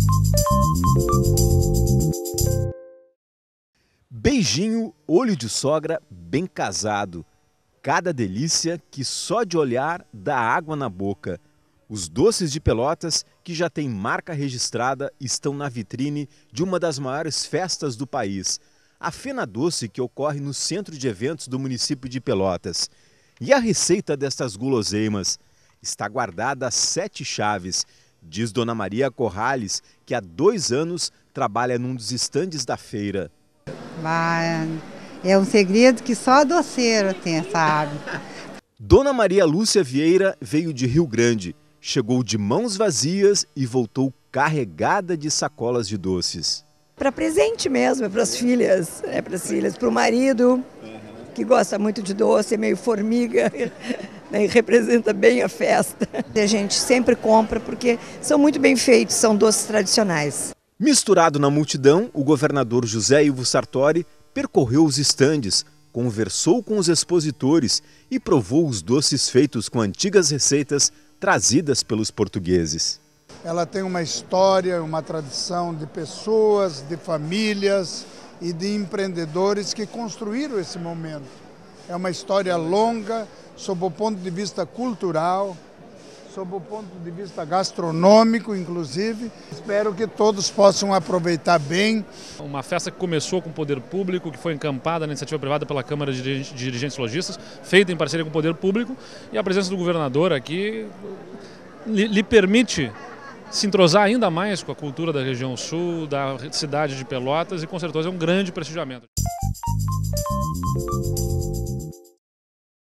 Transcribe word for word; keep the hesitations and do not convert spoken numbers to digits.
Beijinho, olho de sogra, bem casado. Cada delícia que só de olhar dá água na boca. Os doces de Pelotas, que já têm marca registrada, estão na vitrine de uma das maiores festas do país, a Fena Doce, que ocorre no centro de eventos do município de Pelotas. E a receita destas guloseimas está guardada a sete chaves, diz Dona Maria Corrales, que há dois anos trabalha num dos estandes da feira. Mas é um segredo que só a doceira tem, sabe? Dona Maria Lúcia Vieira veio de Rio Grande, chegou de mãos vazias e voltou carregada de sacolas de doces. Para presente mesmo, é para as filhas, é para as filhas, para o marido, que gosta muito de doce, é meio formiga, né, e representa bem a festa. A gente sempre compra porque são muito bem feitos, são doces tradicionais. Misturado na multidão, o governador José Ivo Sartori percorreu os estandes, conversou com os expositores e provou os doces feitos com antigas receitas trazidas pelos portugueses. Ela tem uma história, uma tradição de pessoas, de famílias e de empreendedores que construíram esse momento. É uma história longa, sob o ponto de vista cultural, sob o ponto de vista gastronômico, inclusive. Espero que todos possam aproveitar bem. Uma festa que começou com o poder público, que foi encampada na iniciativa privada pela Câmara de Dirigentes Lojistas, feita em parceria com o poder público, e a presença do governador aqui lhe, lhe permite se entrosar ainda mais com a cultura da região sul, da cidade de Pelotas, e com certeza é um grande prestigiamento.